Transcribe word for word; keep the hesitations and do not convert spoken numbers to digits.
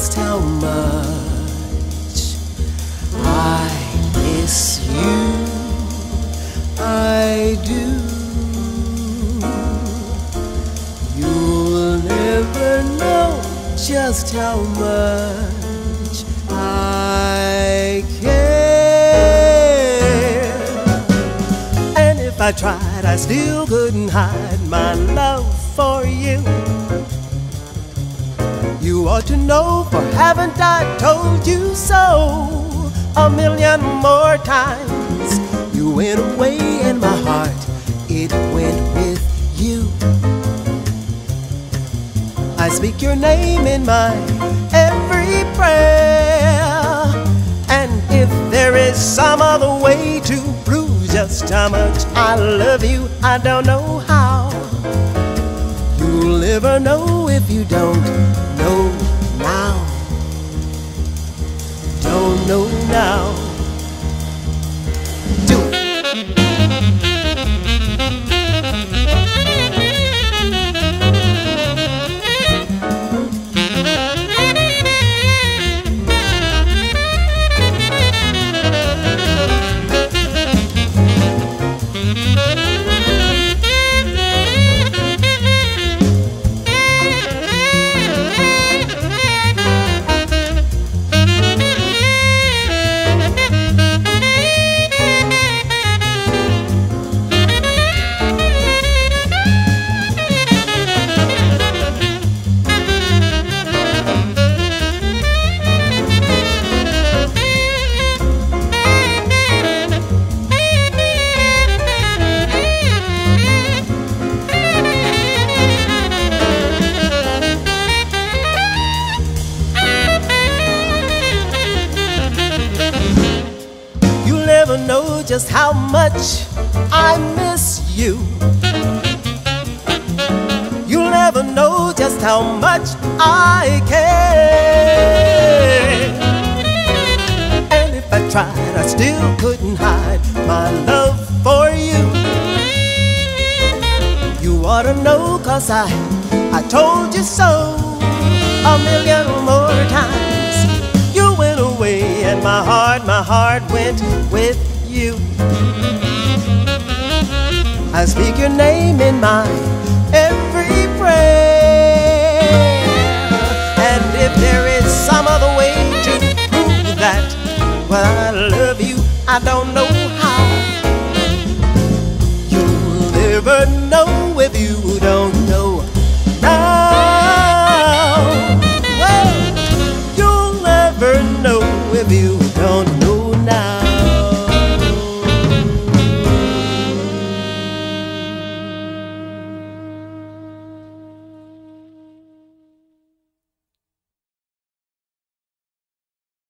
just how much I miss you. I do. You'll never know just how much I care. And if I tried, I still couldn't hide my love for you. You ought to know, for haven't I told you so a million more times? You went away and my heart, it went with you. I speak your name in my every prayer, and if there is some other way to prove just how much I love you, I don't know how. You'll never know if you don't know now. Don't know now. Do it. Know just how much I miss you. You'll never know just how much I care. And if I tried, I still couldn't hide my love for you. You ought to know, 'cause I, I told you so a million more times. You went away and my heart, my heart went with you. I speak your name in my every prayer, and if there is some other way to prove that, well, I love you, I don't know how. You'll never know if you don't